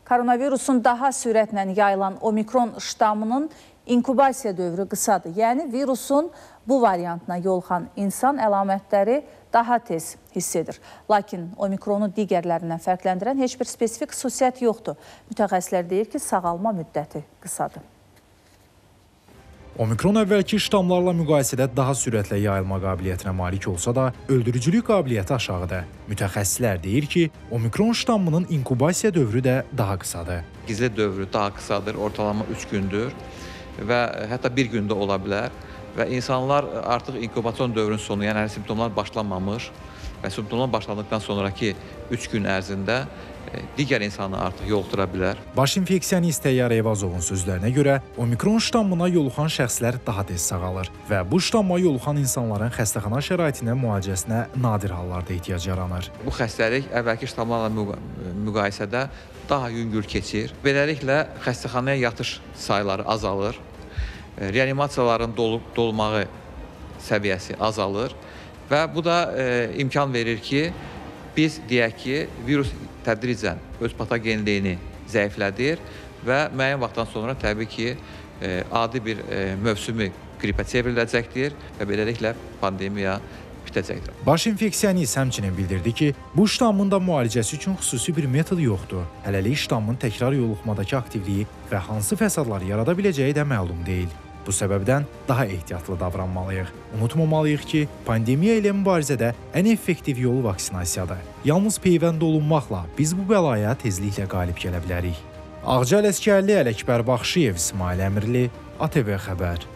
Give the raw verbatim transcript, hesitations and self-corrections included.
Koronavirusun daha sürətlə yayılan omikron ştamının inkubasiya dövrü qısadır. Yəni virusun bu variantına yoluxan insan əlamətləri daha tez hiss edir. Lakin omikronu digərlərindən fərqləndirən heç bir spesifik xüsusiyyət yoxdur. Mütəxəssislər deyir ki, sağalma müddəti qısadır. Omikron əvvəlki ştamlarla müqayisədə daha sürətlə yayılma qabiliyyətinə malik olsa da, öldürücülük qabiliyyəti aşağıdır. Mütəxəssislər deyir ki, omikron ştamının inkubasiya dövrü də daha qısadır. Gizli dövrü daha qısadır, ortalama üç gündür və hətta bir gündə ola bilər. Və insanlar artıq inkubasiyon dövrün sonu, yəni simptomlar başlanmamış və simptomlar başladıqdan sonraki üç gün ərzində digər insanı artıq yoluxdura bilər. Baş infeksionist Təyyar Eyvazovun sözlərinə görə, omikron ştammına yoluxan şəxslər daha tez sağalır və bu ştamma yoluxan insanların xəstəxana şəraitinə müalicəsinə nadir hallarda ehtiyac yaranır. Bu xəstəlik əvvəlki ştamlarla müqayisədə daha yüngül keçir. Beləliklə, xəstəxanaya yatış sayları azalır, reanimasiyaların dolub dolmağı səviyyəsi azalır və bu da e, imkan verir ki, biz deyək ki, virus tədricən öz patogenliyini zəiflədir və müəyyən vaxtdan sonra təbii ki, e, adi bir e, mövsümi qripə çevriləcəkdir və beləliklə pandemiya bitəcəkdir. Baş infeksionist həmçinin bildirdi ki, bu ştamın da müalicəsi üçün xüsusi bir metod yoxdur. Hələlik ştamın təkrar yoluxmadakı aktivliyi və hansı fəsadlar yarada biləcəyi də məlum deyil. Bu səbəbdən daha ehtiyatlı davranmalıyıq. Unutmamalıyıq ki, pandemiya ilə mübarizədə ən effektiv yol vaksinasiyadır. Yalnız peyvənd olunmaqla biz bu bəlaya tezliklə qalib gələ bilərik. Ağca Ələskərli, Ələkbər Baxşıyev, İsmail Əmirli, A T V Xəbər.